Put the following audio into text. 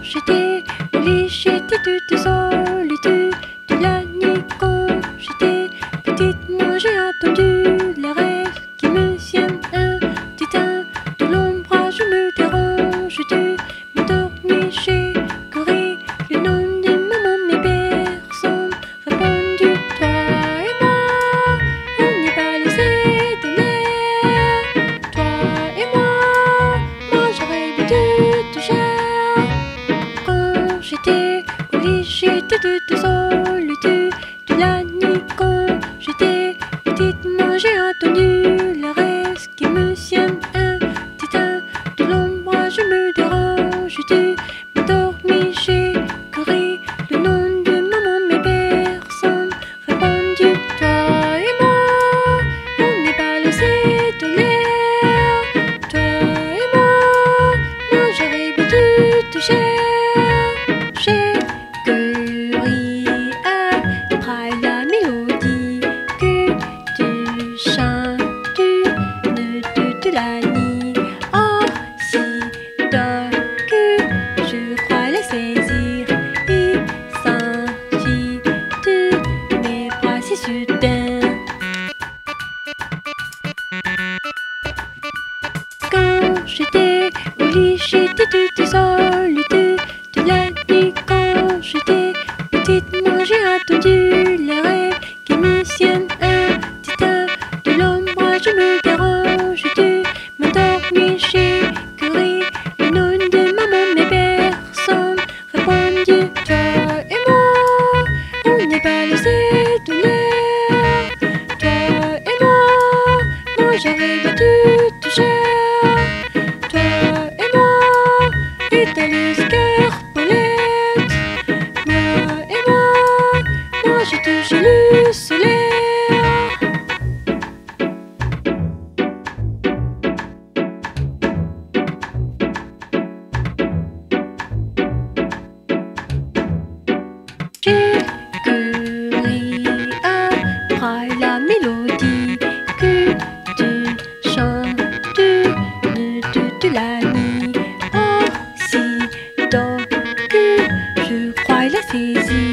j'étais au lit, j'étais toute seule toute la nuit. Quand j'étais petite, moi j'ai attendu les rêves qui me tiennent un titan de l'ombre. Je me dérange, tu m'endormis, j'ai couru le nom de maman, mais personne répondu. Toi et moi, on n'est pas laissé de l'air. Toi et moi j'aurais bu de chair. Quand j'étais au lit, j'étais toute seule toute la nuit. Quand j'étais petite, moi j'ai attendu le reste qui me tienne un titan de l'ombre. Je me dérange, tu m'endormis, j'ai couru le nom de maman, mais personne répondu. Toi et moi, on n'est pas laissé de l'air. Toi et moi j'aurais bu de chair. J'ai couru après la mélodie que tu chantes toute la nuit. Oh, si donc que je crois la saisir et sentir de mes bras si soudain. Quand j'étais au lit, j'étais toute seule toute la nuit. Quand j'étais petite, moi j'ai attendu les rêves qui me tiennent un titan de l'ombre. Je me dérange, tu m'endormis, j'ai couru le nom de maman, mais personne répondu. Toi et moi, on n'est pas laissé de l'air. Toi et moi j'aurais bu de chair. Toi et moi, et t'as les escarpolettes. Moi et moi j'ai touché le solaire. J'ai couru après la mélodie que tu chantes toute la nuit. Oh, si donc que je crois la saisir